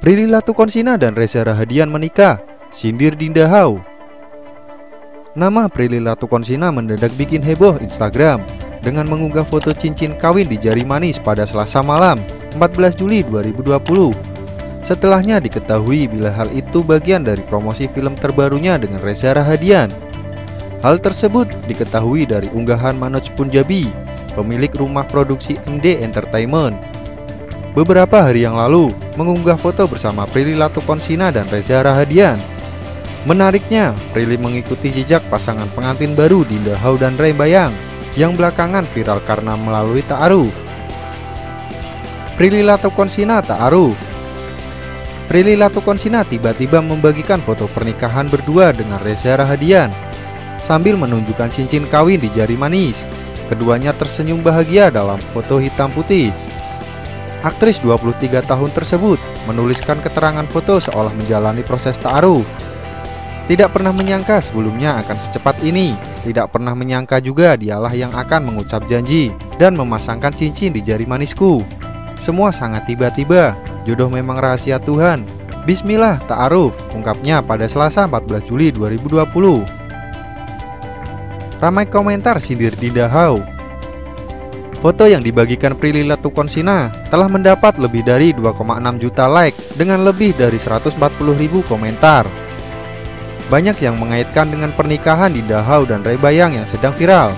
Prilly Latuconsina dan Reza Rahadian menikah, sindir Dinda Hau. Nama Prilly Latuconsina mendadak bikin heboh Instagram dengan mengunggah foto cincin kawin di jari manis pada Selasa malam 14 Juli 2020. Setelahnya diketahui bila hal itu bagian dari promosi film terbarunya dengan Reza Rahadian. Hal tersebut diketahui dari unggahan Manoj Punjabi, pemilik rumah produksi MD Entertainment. Beberapa hari yang lalu mengunggah foto bersama Prilly Latuconsina dan Reza Rahadian. Menariknya, Prilly mengikuti jejak pasangan pengantin baru Dinda Hau dan Ray Bayang yang belakangan viral karena melalui ta'aruf. Prilly Latuconsina ta'aruf. Prilly Latuconsina tiba-tiba membagikan foto pernikahan berdua dengan Reza Rahadian sambil menunjukkan cincin kawin di jari manis. Keduanya tersenyum bahagia dalam foto hitam putih. Aktris 23 tahun tersebut menuliskan keterangan foto seolah menjalani proses ta'aruf. Tidak pernah menyangka sebelumnya akan secepat ini. Tidak pernah menyangka juga dialah yang akan mengucap janji dan memasangkan cincin di jari manisku. Semua sangat tiba-tiba. Jodoh memang rahasia Tuhan. Bismillah ta'aruf, ungkapnya pada Selasa 14 Juli 2020. Ramai komentar sindir Dinda Hau. Foto yang dibagikan Prilly Latuconsina telah mendapat lebih dari 2,6 juta like dengan lebih dari 140.000 komentar. Banyak yang mengaitkan dengan pernikahan Dinda Hau dan Ray Bayang yang sedang viral.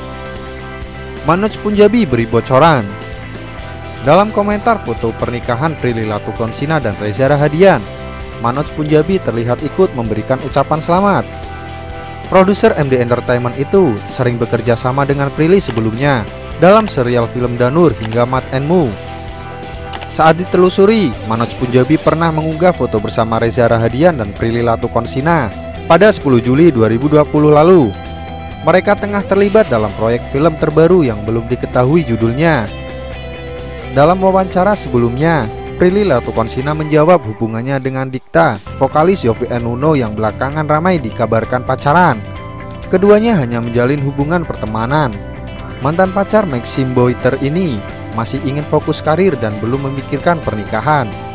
Manoj Punjabi beri bocoran. Dalam komentar foto pernikahan Prilly Latuconsina dan Reza Rahadian, Manoj Punjabi terlihat ikut memberikan ucapan selamat. Produser MD Entertainment itu sering bekerja sama dengan Prilly sebelumnya dalam serial film Danur hingga Mat and Mu. Saat ditelusuri, Manoj Punjabi pernah mengunggah foto bersama Reza Rahadian dan Prilly Latuconsina pada 10 Juli 2020 lalu. Mereka tengah terlibat dalam proyek film terbaru yang belum diketahui judulnya. Dalam wawancara sebelumnya, Prilly Latuconsina menjawab hubungannya dengan Dikta, vokalis Yovie and Nuno yang belakangan ramai dikabarkan pacaran. Keduanya hanya menjalin hubungan pertemanan. Mantan pacar Maxim Boyter ini masih ingin fokus karir dan belum memikirkan pernikahan.